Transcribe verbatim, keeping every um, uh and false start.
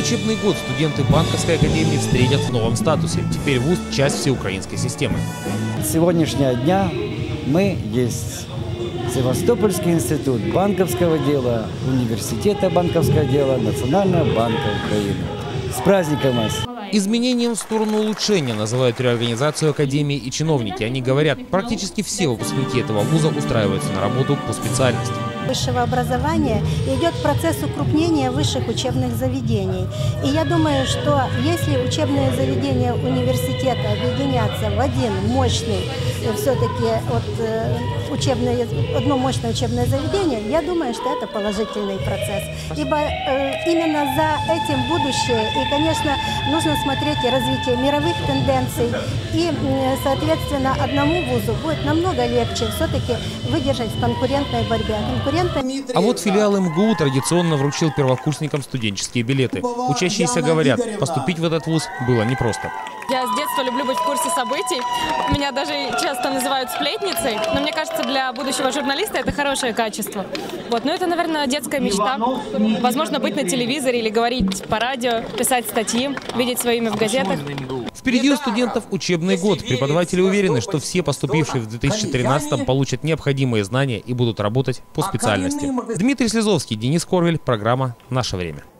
учебный год студенты Банковской академии встретят в новом статусе. Теперь вуз – часть всеукраинской системы. С сегодняшнего дня мы есть Севастопольский институт банковского дела, университета банковского дела, Национального банка Украины. С праздником вас! Изменением в сторону улучшения называют реорганизацию академии и чиновники. Они говорят, практически все выпускники этого вуза устраиваются на работу по специальности. Высшего образования идет процесс укрупнения высших учебных заведений. И я думаю, что если учебные заведения университета объединятся в один мощный, все-таки вот, учебное, одно мощное учебное заведение, я думаю, что это положительный процесс. Ибо э, именно за этим будущее. И, конечно, нужно смотреть и развитие мировых тенденций. И, соответственно, одному вузу будет намного легче все-таки выдержать в конкурентной борьбе. А вот филиал эм гэ у традиционно вручил первокурсникам студенческие билеты. Учащиеся говорят, поступить в этот вуз было непросто. Я с детства люблю быть в курсе событий. Меня даже часто называют сплетницей. Но мне кажется, для будущего журналиста это хорошее качество. Вот. Но это, наверное, детская мечта. Возможно, быть на телевизоре или говорить по радио, писать статьи, видеть свое имя в газетах. Впереди у студентов учебный год. Преподаватели уверены, что все поступившие в две тысячи тринадцатом получат необходимые знания и будут работать по специальности. Дмитрий Слезовский, Денис Корвель. Программа «Наше время».